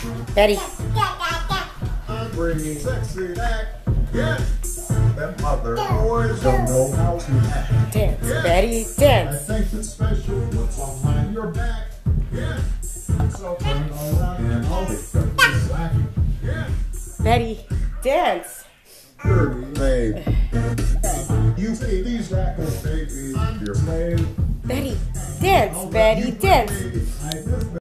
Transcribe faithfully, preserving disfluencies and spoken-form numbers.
Betty. Bringing sexy back. Yes. Them other boys don't know how to act. Dance, Yes. Betty, I dance. think it's special what's behind your back. Yes. So turn around and I'll be slacking. Yes. Betty, dance. Dirty babe. You see these apples, baby. You're playing. Betty, dance, Betty, dance.